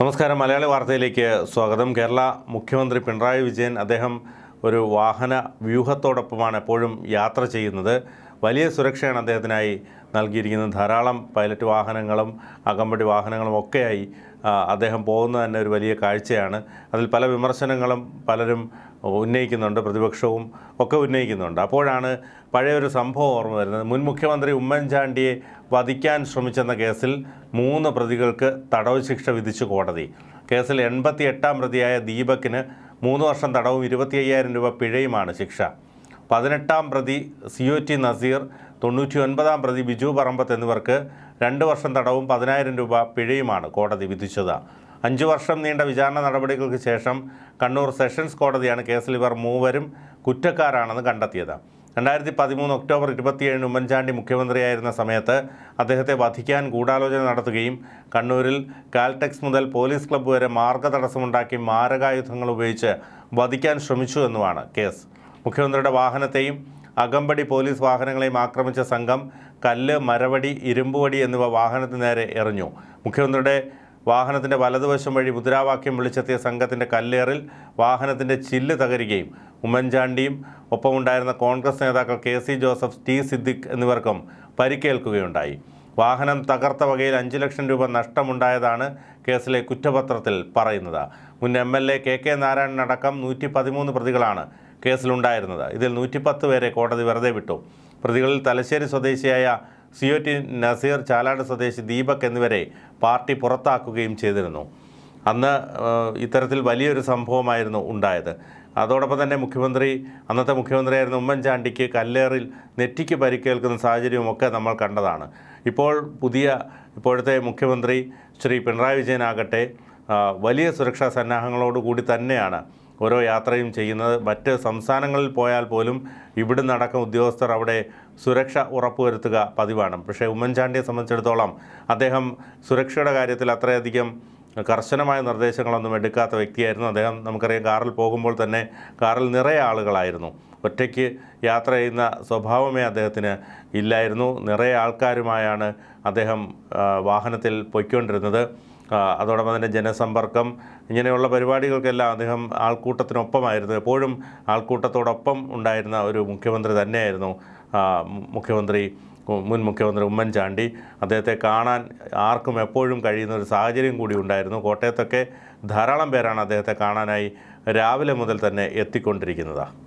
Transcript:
നമസ്കാരം. മലയാളി വാർത്തയിലേക്ക് സ്വാഗതം. കേരള മുഖ്യമന്ത്രി പിണറായി വിജയൻ അദ്ദേഹം ഒരു വാഹന വ്യൂഹത്തോടൊപ്പമാണ് എപ്പോഴും യാത്ര ചെയ്യുന്നത്. വലിയ സുരക്ഷയാണ് അദ്ദേഹത്തിനായി നൽകിയിരിക്കുന്നത്. ധാരാളം പൈലറ്റ് വാഹനങ്ങളും അകമ്പടി വാഹനങ്ങളും ഒക്കെയായി അദ്ദേഹം പോകുന്നത് തന്നെ ഒരു വലിയ കാഴ്ചയാണ്. അതിൽ പല വിമർശനങ്ങളും പലരും ഉന്നയിക്കുന്നുണ്ട്, പ്രതിപക്ഷവും ഒക്കെ ഉന്നയിക്കുന്നുണ്ട്. അപ്പോഴാണ് പഴയൊരു സംഭവം ഓർമ്മ വരുന്നത്. മുൻ മുഖ്യമന്ത്രി ഉമ്മൻചാണ്ടിയെ വധിക്കാൻ ശ്രമിച്ചെന്ന കേസിൽ 3 പ്രതികൾക്ക് തടവ് ശിക്ഷ വിധിച്ചു കോടതി. കേസിൽ 88ാം പ്രതിയായ ദീപകിന് 3 വർഷം തടവും 25,000 രൂപ പിഴയുമാണ് ശിക്ഷ. 18ാം പ്രതി COT നസീർ, 99ാം പ്രതി ബിജു പറമ്പത്ത് എന്നിവർക്ക് 2 വർഷം തടവും 10,000 രൂപ പിഴയുമാണ് കോടതി വിധിച്ചത്. 5 വർഷം നീണ്ട വിചാരണ നടപടികൾക്ക് ശേഷം കണ്ണൂർ സെഷൻസ് കോടതിയാണ് കേസിൽ ഇവർ മൂവരും കുറ്റക്കാരാണെന്ന് കണ്ടെത്തിയത്. 2013 ഒക്ടോബർ 27 ഉമ്മൻചാണ്ടി മുഖ്യമന്ത്രിയായിരുന്ന സമയത്ത് അദ്ദേഹത്തെ വധിക്കാൻ ഗൂഢാലോചന നടത്തുകയും കണ്ണൂരിൽ കാൽടെക്സ് മുതൽ പോലീസ് ക്ലബ്ബ് വരെ മാർഗതടസ്സമുണ്ടാക്കി മാരകായുധങ്ങൾ ഉപയോഗിച്ച് വധിക്കാൻ ശ്രമിച്ചു എന്നുമാണ് കേസ്. മുഖ്യമന്ത്രിയുടെ വാഹനത്തെയും അകമ്പടി പോലീസ് വാഹനങ്ങളെയും ആക്രമിച്ച സംഘം കല്ല്, മരവടി, ഇരുമ്പുവടി എന്നിവ വാഹനത്തിന് നേരെ എറിഞ്ഞു. മുഖ്യമന്ത്രിയുടെ വാഹനത്തിൻ്റെ വലതുവശം വഴി മുദ്രാവാക്യം വിളിച്ചെത്തിയ സംഘത്തിൻ്റെ കല്ലേറിൽ വാഹനത്തിൻ്റെ ചില്ല് തകരുകയും ഉമ്മൻചാണ്ടിയും ഒപ്പമുണ്ടായിരുന്ന കോൺഗ്രസ് നേതാക്കൾ KC ജോസഫ്, T സിദ്ദിഖ് എന്നിവർക്കും പരിക്കേൽക്കുകയുണ്ടായി. വാഹനം തകർത്ത വകയിൽ 5 ലക്ഷം രൂപ നഷ്ടമുണ്ടായതാണ് കേസിലെ കുറ്റപത്രത്തിൽ പറയുന്നത്. മുൻ MLA KK നാരായണനടക്കം 113 പ്രതികളാണ് കേസിലുണ്ടായിരുന്നത്. ഇതിൽ 110 പേരെ കോടതി വെറുതെ വിട്ടു. പ്രതികളിൽ തലശ്ശേരി സ്വദേശിയായ COT നസീർ, ചാലാട് സ്വദേശി ദീപക് എന്നിവരെ പാർട്ടി പുറത്താക്കുകയും ചെയ്തിരുന്നു. അന്ന് ഇത്തരത്തിൽ വലിയൊരു സംഭവമായിരുന്നു ഉണ്ടായത്. അതോടൊപ്പം തന്നെ അന്നത്തെ മുഖ്യമന്ത്രിയായിരുന്ന ഉമ്മൻചാണ്ടിക്ക് കല്ലേറിൽ നെറ്റിക്ക് പരിക്കേൽക്കുന്ന സാഹചര്യമൊക്കെ നമ്മൾ കണ്ടതാണ്. ഇപ്പോഴത്തെ മുഖ്യമന്ത്രി ശ്രീ പിണറായി വിജയനാകട്ടെ വലിയ സുരക്ഷാ സന്നാഹങ്ങളോടുകൂടി തന്നെയാണ് ഓരോ യാത്രയും ചെയ്യുന്നത്. മറ്റ് സംസ്ഥാനങ്ങളിൽ പോയാൽ പോലും ഇവിടെ നടക്കുന്ന ഉദ്യോഗസ്ഥർ അവിടെ സുരക്ഷ ഉറപ്പുവരുത്തുക പതിവാണ്. പക്ഷേ ഉമ്മൻചാണ്ടിയെ സംബന്ധിച്ചിടത്തോളം അദ്ദേഹം സുരക്ഷയുടെ കാര്യത്തിൽ അത്രയധികം കർശനമായ നിർദ്ദേശങ്ങളൊന്നും എടുക്കാത്ത വ്യക്തിയായിരുന്നു. അദ്ദേഹം നമുക്കറിയാം, കാറിൽ പോകുമ്പോൾ തന്നെ കാറിൽ നിറയെ ആളുകളായിരുന്നു. ഒറ്റയ്ക്ക് യാത്ര ചെയ്യുന്ന സ്വഭാവമേ അദ്ദേഹത്തിന് ഇല്ലായിരുന്നു. നിറയെ ആൾക്കാരുമായാണ് അദ്ദേഹം വാഹനത്തിൽ പൊയ്ക്കൊണ്ടിരുന്നത്. അതോടൊപ്പം തന്നെ ജനസമ്പർക്കം, ഇങ്ങനെയുള്ള പരിപാടികൾക്കെല്ലാം അദ്ദേഹം ആൾക്കൂട്ടത്തിനൊപ്പമായിരുന്നു. എപ്പോഴും ആൾക്കൂട്ടത്തോടൊപ്പം ഉണ്ടായിരുന്ന ഒരു മുഖ്യമന്ത്രി തന്നെയായിരുന്നു മുൻ മുഖ്യമന്ത്രി ഉമ്മൻചാണ്ടി. അദ്ദേഹത്തെ കാണാൻ ആർക്കും എപ്പോഴും കഴിയുന്ന ഒരു സാഹചര്യം കൂടി ഉണ്ടായിരുന്നു. കോട്ടയത്തൊക്കെ ധാരാളം പേരാണ് അദ്ദേഹത്തെ കാണാനായി രാവിലെ മുതൽ തന്നെ എത്തിക്കൊണ്ടിരിക്കുന്നത്.